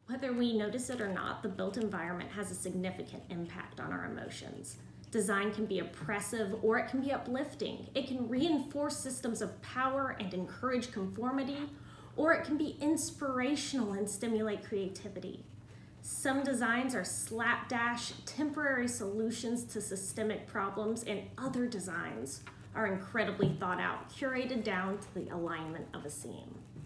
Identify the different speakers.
Speaker 1: Whether we notice it or not, the built environment has a significant impact on our emotions. Design can be oppressive or it can be uplifting. It can reinforce systems of power and encourage conformity, or it can be inspirational and stimulate creativity. Some designs are slapdash, temporary solutions to systemic problems, and other designs are incredibly thought out, curated down to the alignment of a scene.